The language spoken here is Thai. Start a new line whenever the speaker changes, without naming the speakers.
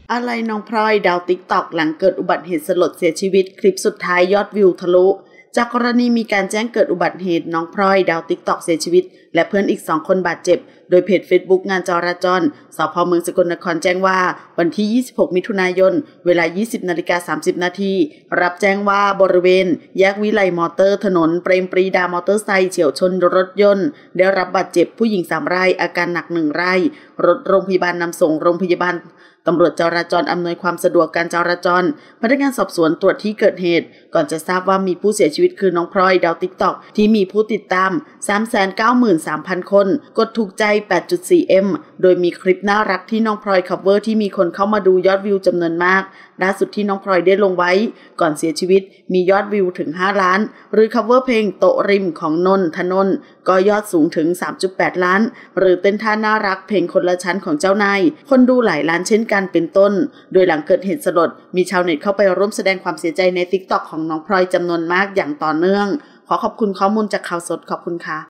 อะไรน้องพลอยดาวติ๊กต็อกหลังเกิดอุบัติเหตุสลดเสียชีวิตคลิปสุดท้ายยอดวิวทะลุจากกรณีมีการแจ้งเกิดอุบัติเหตุน้องพลอยดาวติ๊กต็อกเสียชีวิตและเพื่อนอีก2คนบาดเจ็บโดยเพจ Facebook งานจราจรสพ.เมืองสกลนครแจ้งว่าวันที่26มิถุนายนเวลา 20:30 นาทีรับแจ้งว่าบริเวณแยกวิไลมอเตอร์ถนนเปรมปรีดามอเตอร์ไซค์เฉี่ยวชนรถยนต์ได้รับบาดเจ็บผู้หญิง3รายอาการหนัก1รายรถโรงพยาบาลนำส่งโรงพยาบาลตำรวจจราจรอำนวยความสะดวกการจราจรพนักงานสอบสวนตรวจที่เกิดเหตุก่อนจะทราบว่ามีผู้เสียชีวิตคือน้องพลอยดาวติ๊กต็อกที่มีผู้ติดตาม 393,000 คนกดถูกใจ 8.4M โดยมีคลิปน่ารักที่น้องพลอยคัฟเวอร์ที่มีคนเข้ามาดูยอดวิวจำนวนมากล่าสุดที่น้องพลอยได้ลงไว้ก่อนเสียชีวิตมียอดวิวถึง5ล้านหรือคัฟเวอร์เพลงโต๊ะริมของนนทนนท์ก็ยอดสูงถึง 3.8 ล้านหรือเต้นท่าน่ารักเพลงคนละชั้นของเจ้านายคนดูหลายล้านเช่นกันเป็นต้นโดยหลังเกิดเหตุสลดมีชาวเน็ตเข้าไปร่วมแสดงความเสียใจใน TikTok ของน้องพลอยจำนวนมากอย่างต่อเนื่องขอขอบคุณข้อมูลจากข่าวสดขอบคุณค่ะ